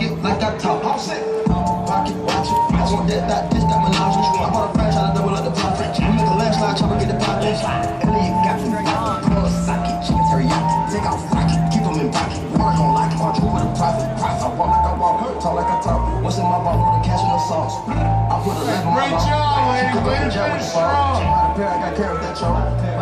it like I talk. All set. Pocket, watch it. I want that, this, that menage. I bought a franchise, try to double up the profit. We make a landslide, chopper, get the pocket. Elliot got me. Pull a socket, chicken teriyaki. Take off rocket, keep them in pocket. Water gon' lock it, quadruple with a profit. I walk like I walk, talk like I talk. What's in my ball, no cash and no sauce. I put a leg on my ball. Great job, ladies. Way to finish strong. I got carry with that choke.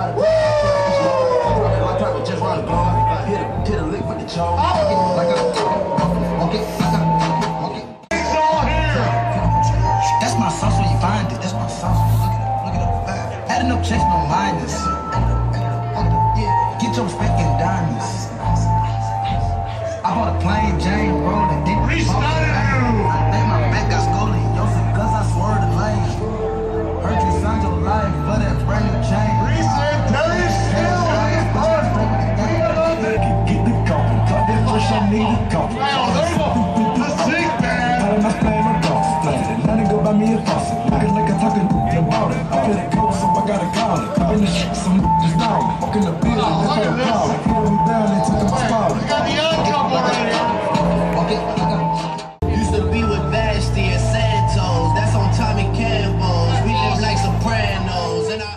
My private just run the blow. Hit a lick with the choke. Like a walk it. It's all here. That's my sauce when you find it. That's my sauce. Look at the back. Adding up checks, no minus. Get your respect in diamonds. I bought a plain Jane rolling. I think my back got stolen. Yo, cause I swerved the lane. Heard you signed your life for that brand new chain. Reset, Terry still. Get the coffee, cut that fresh, I need a coffee. Wow, there's the sick man. Out of my stand, my dog's planted. Now they go buy me a faucet. Looking like I'm talking about it. I feel it go, so I gotta call it. In the shit, some just down. Walk in the building, look at this. I pull me down and took my spot. We got the young couple right here. Used to be with Vashti and Santos. That's on Tommy Campbell's. We live like Sopranos. And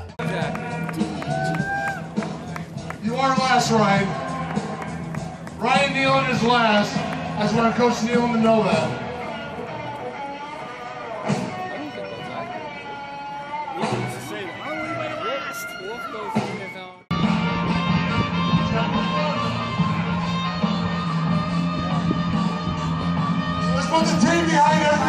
You are last, Ryan. Ryan Nealon is last. I just want Coach Nealon to know that. Let's put the team behind everybody.